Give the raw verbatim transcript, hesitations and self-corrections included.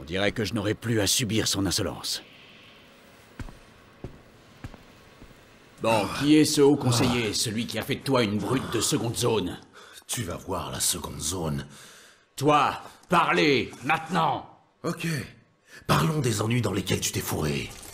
dirais que je n'aurai plus à subir son insolence. Bon, qui est ce haut conseiller, celui qui a fait de toi une brute de seconde zone? Tu vas voir la seconde zone. Toi, parlez, maintenant! Ok. Parlons des ennuis dans lesquels tu t'es fourré.